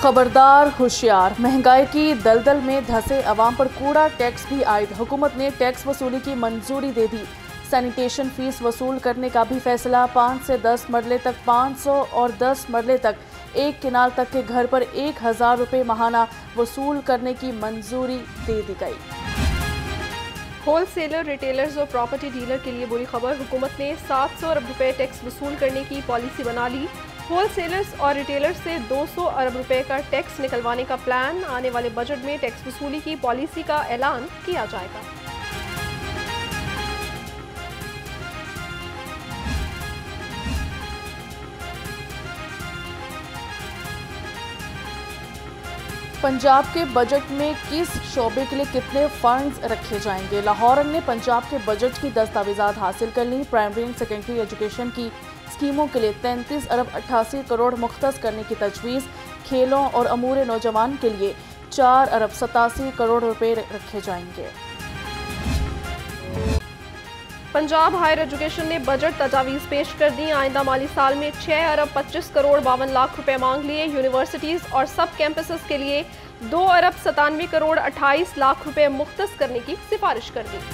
खबरदार होशियार, महंगाई की दलदल में धंसे अवाम पर कूड़ा टैक्स भी आयद। हुकूमत ने टैक्स वसूली की मंजूरी दे दी। सैनिटेशन फीस वसूल करने का भी फैसला। 5 से 10 मरले तक 500 और 10 मरले तक 1 किनाल तक के घर पर 1000 रुपये माहाना वसूल करने की मंजूरी दे दी गई। होलसेलर, रिटेलर्स और प्रॉपर्टी डीलर के लिए बुरी खबर। हुकूमत ने 700 अरब रुपए टैक्स वसूल करने की पॉलिसी बना ली। होलसेलर्स और रिटेलर्स से 200 अरब रुपए का टैक्स निकलवाने का प्लान। आने वाले बजट में टैक्स वसूली की पॉलिसी का ऐलान किया जाएगा। पंजाब के बजट में किस शोबे के लिए कितने फंड्स रखे जाएंगे? लाहौर ने पंजाब के बजट की दस्तावेजात हासिल कर ली। प्राइमरी एंड सेकेंडरी एजुकेशन की स्कीमों के लिए 33 अरब 88 करोड़ मुख्तस करने की तजवीज़। खेलों और अमूर नौजवान के लिए 4 अरब 87 करोड़ रुपए रखे जाएंगे। पंजाब हायर एजुकेशन ने बजट तजावीज़ पेश कर दी। आइंदा माली साल में 6 अरब 25 करोड़ 52 लाख रुपए मांग लिए। यूनिवर्सिटीज़ और सब कैंपसेस के लिए 2 अरब 97 करोड़ 28 लाख रुपए मुख्तस करने की सिफारिश कर दी।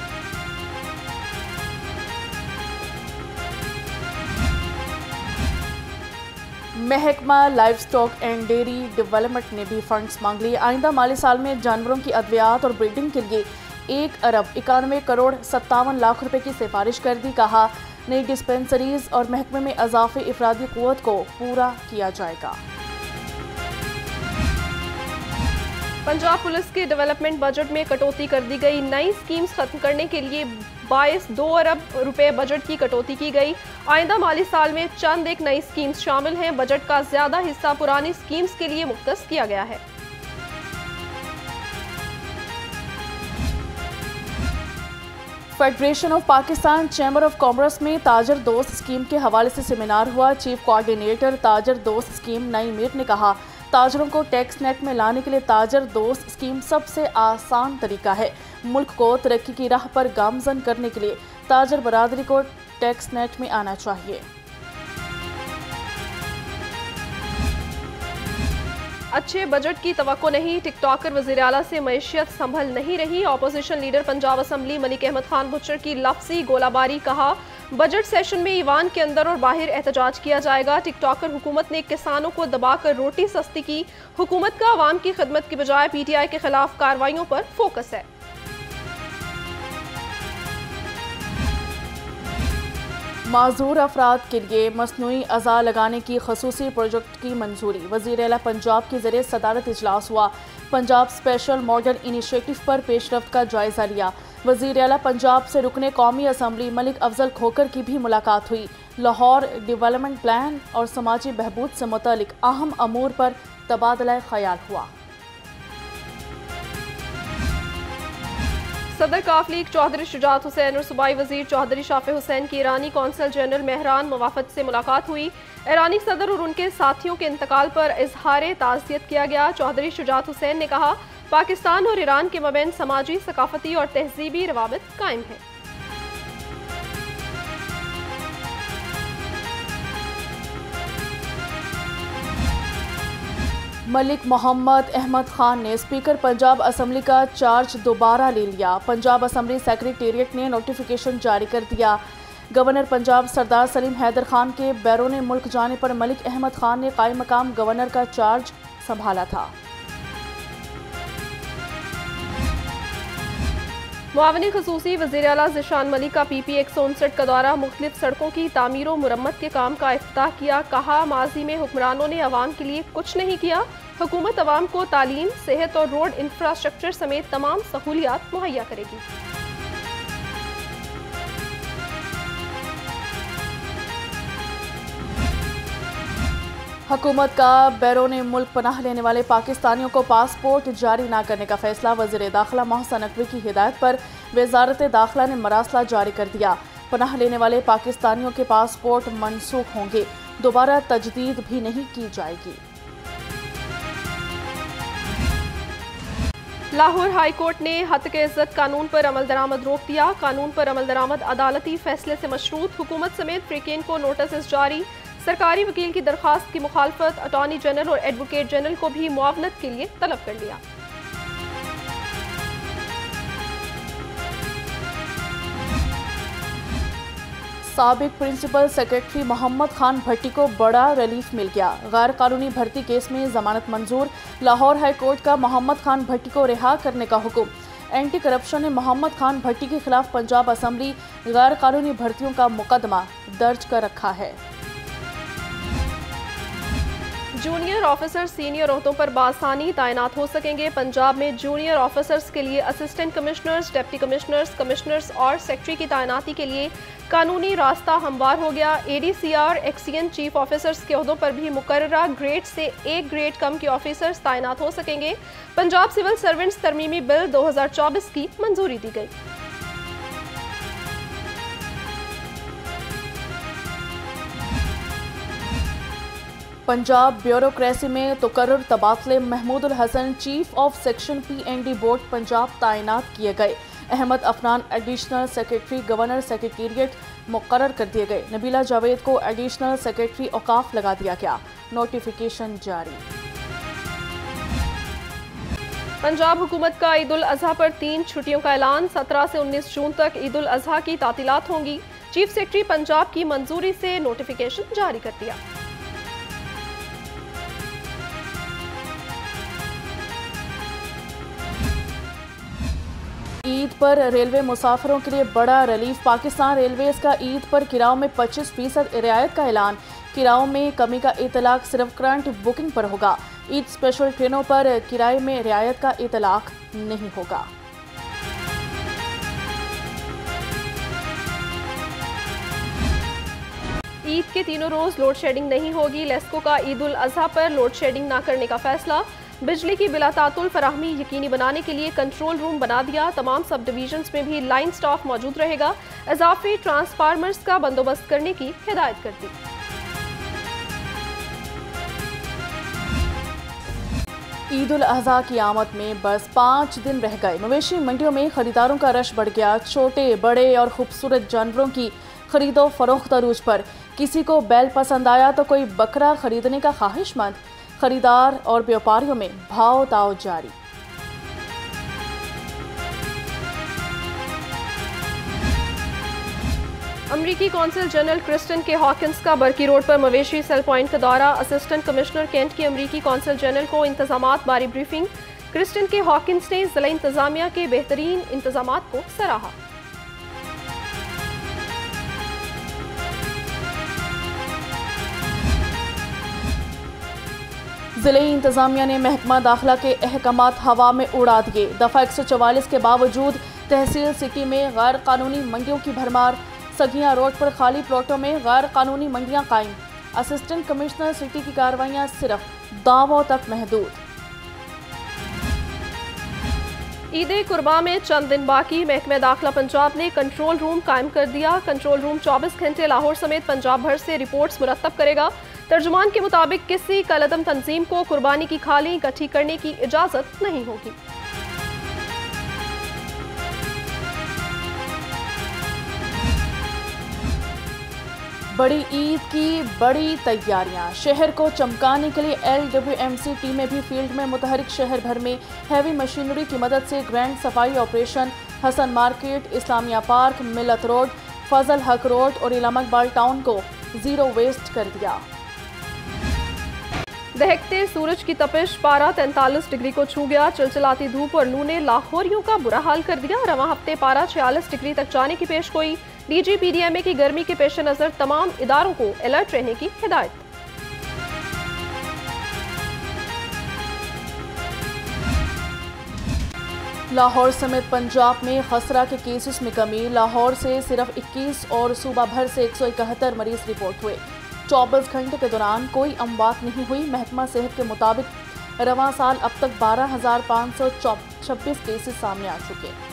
महकमा live stock and dairy development ने भी फंड्स मांग लिए। आइंदा माली साल में जानवरों की अद्वियात और ब्रीडिंग के लिए 1 अरब 91 करोड़ 57 लाख रुपए की सिफारिश कर दी। कहा, नई डिस्पेंसरीज और महकमे में इजाफी इफरादी कुव्वत को पूरा किया जाएगा। पंजाब पुलिस के डेवलपमेंट बजट में कटौती कर दी गई। नई स्कीम्स खत्म करने के लिए 2 अरब रुपए बजट की कटौती की गई। आइंदा माली साल में चंद एक नई स्कीम्स शामिल हैं। बजट का ज्यादा हिस्सा पुरानी स्कीम्स के लिए मुख्तस किया गया है। Federation of Pakistan chamber of commerce में ताजर दोस्त स्कीम के हवाले से सेमिनार हुआ। चीफ कोऑर्डिनेटर ताजर दोस्त स्कीम नई मीर ने कहा, ताजरों को टैक्स नेट में लाने के लिए ताजर दोस्त स्कीम सबसे आसान तरीका है। मुल्क को तरक्की की राह पर गामजन करने के लिए ताजर बरादरी को टैक्स नेट में आना चाहिए। अच्छे बजट की तवक्को नहीं। टिकटॉकर वज़ीर आला से मईशियत संभल नहीं रही। Opposition leader Punjab assembly Malik Ahmad Khan Bhachar की लफ्जी गोलाबारी। कहा, बजट सेशन में ईवान के अंदर और बाहर एहतजाज किया जाएगा। टिकटॉकर हुकूमत ने किसानों को दबाकर रोटी सस्ती की। हुकूमत का अवाम की खिदमत की बजाय PTI के खिलाफ कार्रवाइयों पर फोकस है। माजूर अफराद के लिए मसनूई अज़ा लगाने की खसूसी प्रोजेक्ट की मंजूरी। वज़ीर आला पंजाब की ज़रिए सदारत इजलास हुआ। पंजाब स्पेशल मॉडल इनिशिएटिव पर पेशरफ्त का जायजा लिया। वज़ीर आला पंजाब से रुकने कौमी असम्बली मलिक अफजल खोकर की भी मुलाकात हुई। लाहौर डेवलपमेंट प्लान और समाजी बहबूद से मुतालिक अहम अमूर पर तबादला ख्याल हुआ। सदर काफ लीग चौधरी शुजात हुसैन और सूबाई वजीर चौधरी शाफे हुसैन की ईरानी कौंसल जनरल मेहरान मवाफत से मुलाकात हुई। ईरानी सदर और उनके साथियों के इंतकाल पर इजहार ताज़ियत किया गया। चौधरी शुजात हुसैन ने कहा, पाकिस्तान और ईरान के मबैन समाजी, सकाफती और तहजीबी रवाबित कायम है। मलिक मोहम्मद अहमद खान ने स्पीकर पंजाब असम्बली का चार्ज दोबारा ले लिया। पंजाब असम्बली सेक्रेटेरिएट ने नोटिफिकेशन जारी कर दिया। गवर्नर पंजाब सरदार सलीम हैदर खान के बैरून मुल्क जाने पर मलिक अहमद खान ने कायम मकाम गवर्नर का चार्ज संभाला था। मुआवनी खसूसी वज़ीर आला ज़िशान मलिक का PP 159 का दौरा। मुख्तलिफ सड़कों की तामीर व मुरम्मत के काम का इफ्तिताह किया। कहा, माजी में हुक्मरानों ने अवाम के लिए कुछ नहीं किया। हुकूमत अवाम को तालीम, सेहत और रोड इंफ्रास्ट्रक्चर समेत तमाम सहूलियात मुहैया करेगी। हुकूमत का बैरून मुल्क पनाह लेने वाले पाकिस्तानियों को पासपोर्ट जारी न करने का फैसला। वज़ीर दाखिला मोहसन नकवी की हिदायत पर वज़ारत दाखिला ने मरासला जारी कर दिया। पनाह लेने वाले पाकिस्तानियों के पासपोर्ट मनसूख होंगे, दोबारा तजदीद भी नहीं की जाएगी। लाहौर हाई कोर्ट ने हत्क इज्जत कानून पर अमल दरामद रोक दिया। कानून पर अमल दरामद अदालती फैसले से मशरूत। हुकूमत समेत फ्रीकेन को नोटिस जारी। सरकारी वकील की दरखास्त की मुखालफत अटॉर्नी जनरल और एडवोकेट जनरल को भी मुआवनत के लिए तलब कर लिया। साबिक प्रिंसिपल सेक्रेटरी मोहम्मद खान भट्टी को बड़ा रिलीफ मिल गया। गैर कानूनी भर्ती केस में जमानत मंजूर। लाहौर हाई कोर्ट का मोहम्मद खान भट्टी को रिहा करने का हुक्म। एंटी करप्शन ने मोहम्मद खान भट्टी के खिलाफ पंजाब असेंबली गैर कानूनी भर्तियों का मुकदमा दर्ज कर रखा है। जूनियर ऑफिसर सीनियर ओहदों पर बासानी तैनात हो सकेंगे। पंजाब में जूनियर ऑफिसर्स के लिए assistant commissioners, deputy commissioners, commissioners और सेक्रेटरी की तैनाती के लिए कानूनी रास्ता हमवार हो गया। ADCR, एक्सियन चीफ ऑफिसर्स के ओहदों पर भी मुकर्ररा ग्रेड से एक ग्रेड कम के ऑफिसर्स तैनात हो सकेंगे। पंजाब सिविल सर्वेंट्स तरमीमी बिल 2024 की मंजूरी दी गई। पंजाब ब्यूरोक्रेसी में तुकर्रर तबादले। Mahmoodul Hassan chief of section PND board Punjab तैनात किए गए। Ahmad Afnan additional secretary governor secretariat मुकर्रर कर दिए गए। नबीला जावेद को एडिशनल सेक्रेटरी औकाफ लगा दिया गया। नोटिफिकेशन जारी। पंजाब हुकूमत का ईद उल अजहा पर 3 छुट्टियों का ऐलान। 17 से 19 जून तक ईद उल अजहा की तातीलात होंगी। चीफ सेक्रेटरी पंजाब की मंजूरी से नोटिफिकेशन जारी कर दिया। ईद पर रेलवे मुसाफिरों के लिए बड़ा रिलीफ। पाकिस्तान रेलवेज का ईद पर किराओं में 25% रियायत का ऐलान। किराओं में कमी का इतलाक सिर्फ करंट बुकिंग पर होगा। ईद स्पेशल ट्रेनों पर किराए में रियायत का इतलाक नहीं होगा। ईद के तीनों रोज लोड शेडिंग नहीं होगी। लेस्को का ईद उल अजहा पर लोड शेडिंग न करने का फैसला। बिजली की बिलातातुल फराहमी यकीनी बनाने के लिए कंट्रोल रूम बना दिया। तमाम सब डिवीजन्स में भी लाइन स्टाफ मौजूद रहेगा। इजाफी ट्रांसफार्मर्स का बंदोबस्त करने की हिदायत कर दी। ईद उल अजहा की आमद में बस 5 दिन रह गए। मवेशी मंडियों में खरीदारों का रश बढ़ गया। छोटे बड़े और खूबसूरत जानवरों की खरीदो फरोख्त अरूज पर। किसी को बैल पसंद आया तो कोई बकरा खरीदने का ख्वाहिशमंद। खरीदार और व्यापारियों में भाव ताव जारी। अमरीकी consul general Kristin K Hawkins का बर्की रोड पर मवेशी सेल पॉइंट का दौरा। असिस्टेंट कमिश्नर कैंट की अमरीकी कौंसल जनरल को इंतजामात बारी ब्रीफिंग। क्रिस्टन के हॉकिंस ने जिला इंतजामिया के बेहतरीन इंतजामात को सराहा। जिले इंतजामिया ने महकमा दाखिला के अहकामात हवा में उड़ा दिए। दफा 144 के बावजूद तहसील सिटी में गैर कानूनी मंडियों की भरमार। सगिया रोड पर खाली प्लॉटों में गैर कानूनी मंडियां कायम। असिस्टेंट कमिश्नर सिटी की कार्रवाइयां सिर्फ दावों तक महदूद। ईद कुर्बा में चंद दिन बाकी। महकमा दाखिला पंजाब ने कंट्रोल रूम कायम कर दिया। कंट्रोल रूम 24 घंटे लाहौर समेत पंजाब भर से रिपोर्ट्स मुरतब करेगा। तर्जुमान के मुताबिक किसी कलदम तंजीम को कुर्बानी की खाली इकट्ठी करने की इजाजत नहीं होगी। बड़ी ईद की बड़ी तैयारियां। शहर को चमकाने के लिए LWMC टीमें भी फील्ड में मुतहरिक। शहर भर में हैवी मशीनरी की मदद से ग्रैंड सफाई operation. Hassan market, Islamia park, Millat road, Fazal Haq road और इलामा इकबाल टाउन को जीरो वेस्ट कर दिया। दहकते सूरज की तपिश। पारा 43 डिग्री को छू गया। चिलचिलाती धूप और लू ने लाहौरियों का बुरा हाल कर दिया। रवां हफ्ते पारा 46 डिग्री तक जाने की पेशगोई। DG PDMA की गर्मी के पेश नजर तमाम इदारों को अलर्ट रहने की हिदायत। लाहौर समेत पंजाब में खसरा के केसेस में कमी। लाहौर से सिर्फ 21 और सूबा भर से 171 मरीज रिपोर्ट हुए। 24 घंटे के दौरान कोई अमवात नहीं हुई। महकमा सेहत के मुताबिक रवां साल अब तक 12,526 केसेस सामने आ चुके।